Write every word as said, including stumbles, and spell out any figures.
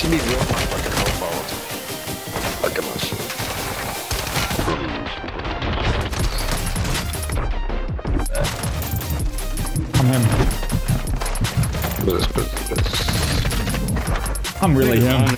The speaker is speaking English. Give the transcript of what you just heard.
should be doing my fucking health Look at my shit. I'm him. This, this, this. I'm really him.